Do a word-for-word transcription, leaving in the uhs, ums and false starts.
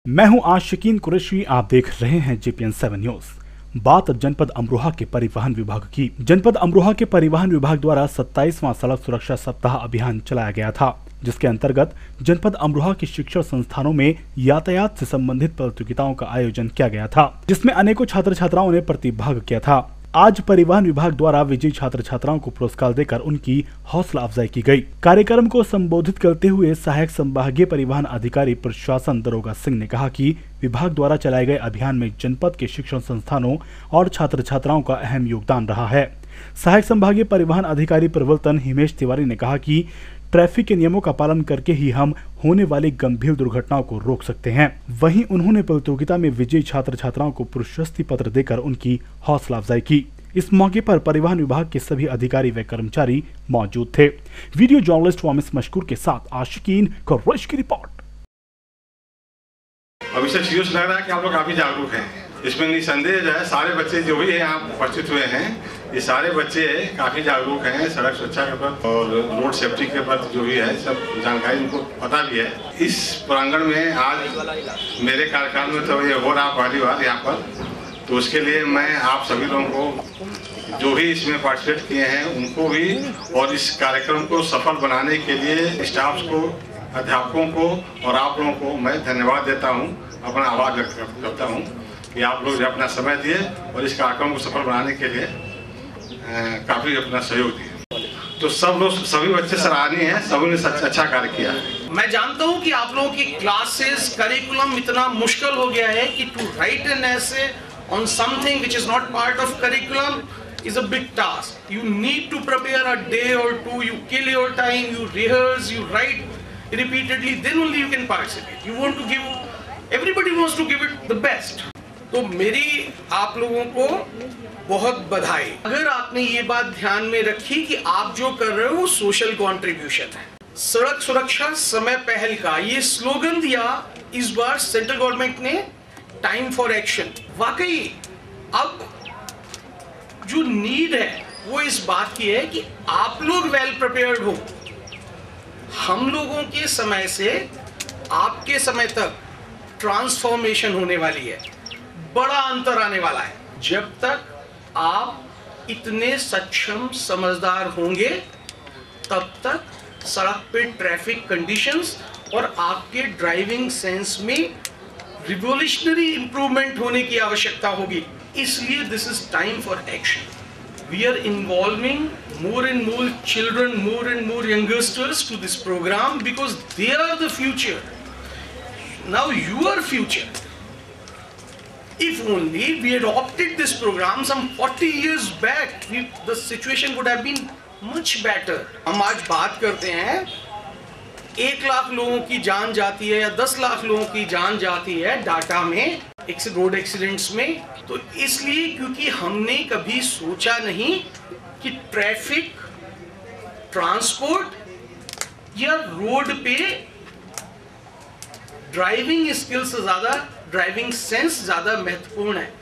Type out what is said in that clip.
मैं हूं आशिकीन कुरैशी, आप देख रहे हैं J P N seven news. बात जनपद अमरोहा के परिवहन विभाग की। जनपद अमरोहा के परिवहन विभाग द्वारा सत्ताईसवां सड़क सुरक्षा सप्ताह अभियान चलाया गया था, जिसके अंतर्गत जनपद अमरोहा के शिक्षण संस्थानों में यातायात से संबंधित प्रतियोगिताओं का आयोजन किया गया था, जिसमें अनेकों छात्र छात्राओं ने प्रतिभाग किया था। आज परिवहन विभाग द्वारा विजयी छात्र छात्राओं को पुरस्कार देकर उनकी हौसला अफजाई की गई। कार्यक्रम को संबोधित करते हुए सहायक संभागीय परिवहन अधिकारी प्रशासन दरोगा सिंह ने कहा कि विभाग द्वारा चलाए गए अभियान में जनपद के शिक्षण संस्थानों और छात्र छात्राओं का अहम योगदान रहा है। सहायक संभागीय परिवहन अधिकारी प्रवर्तन हिमेश तिवारी ने कहा कि ट्रैफिक के नियमों का पालन करके ही हम होने वाली गंभीर दुर्घटनाओं को रोक सकते हैं। वहीं उन्होंने प्रतियोगिता में विजयी छात्र छात्राओं को प्रशस्ति पत्र देकर उनकी हौसला अफजाई की। इस मौके पर परिवहन विभाग के सभी अधिकारी व कर्मचारी मौजूद थे। वीडियो जर्नलिस्ट वामिस मशकूर के साथ आशिकीन कुरैशी की रिपोर्ट। अभी से चीजों से लग रहा है कि आप लोग काफी जागरूक हैं। इसमें निसंदेह जो है सारे बच्चे जो भी यहाँ उपस्थित हुए हैं, ये सारे बच्चे काफी जागरूक हैं सड़क सुरक्षा के प्रति और रोड सेफ्टी के प्रति जो भी है सब जानकारी उनको पता भी है। इस प्रांगण में आज मेरे कार्यकाल में तो ये हो रहा पहली बार यहाँ पर, तो उसके लिए मैं आप सभी लोगों को जो भी इसमें पार्टिसिपेट किए हैं उनको भी और इस कार्यक्रम को सफल बनाने के लिए स्टाफ को, अध्यापकों को और आप लोगों को मैं धन्यवाद देता हूँ, अपना आभार व्यक्त करता हूँ कि आप लोग अपना समय दिए और इस कार्यक्रम को सफल बनाने के लिए काफी अपना सहयोग दिए। तो सब लोग सभी बच्चे सराहनीय हैं, सभी ने अच्छा कार्य किया है। मैं जानता हूं कि आप लोगों की क्लासेस करिकुलम इतना मुश्किल हो गया है कि to write an essay on something which is not part of curriculum is a big task. You need to prepare a day or two, you kill your time, you rehearse, you write repeatedly, then only you can participate. You want to give, everybody wants to give it the best. तो मेरी आप लोगों को बहुत बधाई। अगर आपने ये बात ध्यान में रखी कि आप जो कर रहे हो सोशल कंट्रीब्यूशन है। सड़क सुरक्षा समय पहल का ये स्लोगन दिया इस बार सेंट्रल गवर्नमेंट ने, टाइम फॉर एक्शन। वाकई अब जो नीड है वो इस बात की है कि आप लोग वेल प्रिपेयर्ड हो। हम लोगों के समय से आपके समय तक ट्रांसफॉर्मेशन होने वाली है, बड़ा अंतर आने वाला है। जब तक आप इतने सक्षम समझदार होंगे तब तक सड़क पे ट्रैफिक कंडीशंस और आपके ड्राइविंग सेंस में रिवोल्यूशनरी इंप्रूवमेंट होने की आवश्यकता होगी। इसलिए this is time for action. We are involving more and more children, more and more youngsters to this program because they are the future. Now your future. If only we had opted this program some forty years back, we, the situation would have been much better. हम आज बात करते हैं एक लाख लोगों की जान जाती है या दस लाख लोगों की जान जाती है डाटा में रोड एक्सीडेंट्स में, तो इसलिए क्योंकि हमने कभी सोचा नहीं कि ट्रैफिक, ट्रांसपोर्ट या रोड पे ड्राइविंग स्किल से ज्यादा ड्राइविंग सेंस ज्यादा महत्वपूर्ण है।